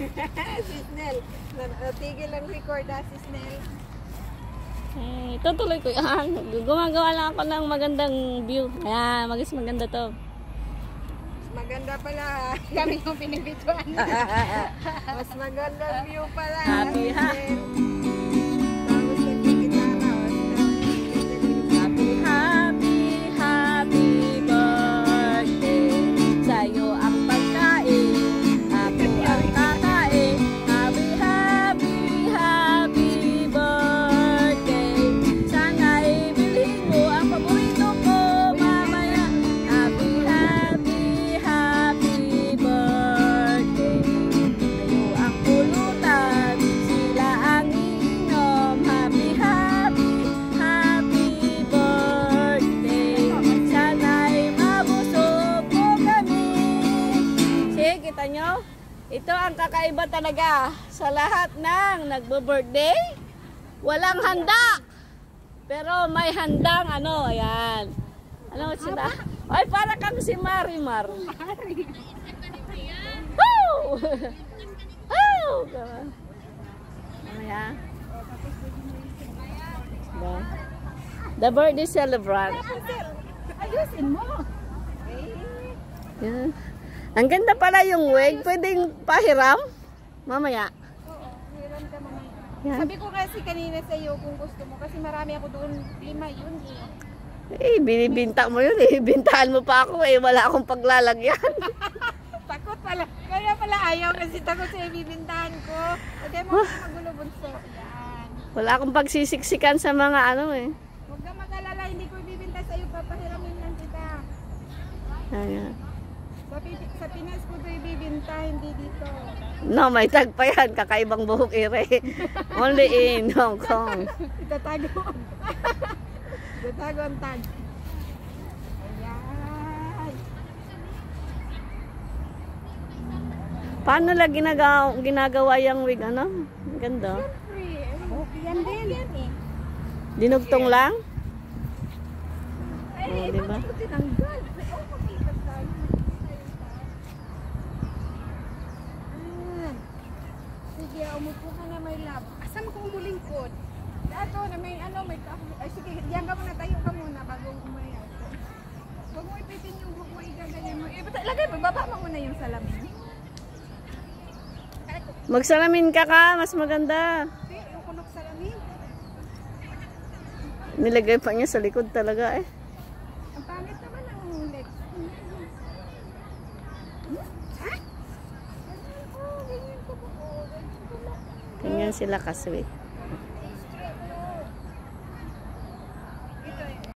Si Snell. Tigil lang record si Snell. Eh, tutuloy ko yan. Gumagawa lang ako ng magandang view. Ayan, maganda to. Maganda pala. Kami yung pinibituan. Mas maganda view pala. Happy ha. Tapos nagkikitara. Happy birthday. Sa'yo ang pagkain. Ako ang kakain. Happy birthday. Sana'y bilhin mo ang paborito ko mamaya. Happy birthday. Sa'yo ang pulutan. Sila ang iinom. Happy birthday. Sana'y mabusog mo kami. Sige, kita nyo? Ito ang kakaiba talaga sa lahat ng nagbo-birthday. Walang handa. Pero may handang ano, ayan. Ano sila? Ay, para kang si Marimar. Woo! Woo! Ayan. The birthday celebrant. Ayusin mo. Yan. Ang ganda pala yung wig. Pwedeng pahiram? Mamaya. Oo, meron ka mamaya. Yan. Sabi ko kasi kanina sa iyo kung gusto mo kasi marami ako doon, 5 yun eh. Eh, binibinta mo yun eh. Bintahan mo pa ako eh. Wala akong paglalagyan. Takot pala. Kaya pala ayaw kasi takot sa ibibintahan ko. Okay mo magulo bunso. Yan. Wala akong pagsisiksikan sa mga ano eh. Huwag ka mag-alala, hindi ko ibibinta sa iyo, papahiramin lang kita. Ayan. Sa Pinas ko ito ibibinta, hindi dito. No, may tag pa yan. Kakaibang buhok ire. Only in Hong Kong. Itatago. Itatago ang tag. Ayan. Paano lang ginagawa yung wig? Ano? Ang ganda. Free. Yan din. Yan eh. Dinugtong lang? Ay, Oh, diba? bakit ko tinanggal? Oh, makita tayo. Sige, umupo ka na may lab. Asan ko umulingkod? Ato na may ano, may kahoy. Ay sige, diyan ka muna, tayo ka muna bago umayaw. Huwag mo ipitin yung buhok mo, igaganyan mo. Lagay mo, baba mo muna yung salamin. Magsalamin ka, mas maganda. Hindi, yung kunok salamin. Nilagay pa niya sa likod talaga eh. Ang pangit naman ang legs. Ha? Oh, ganyan ko po. Ganyan sila kasweet.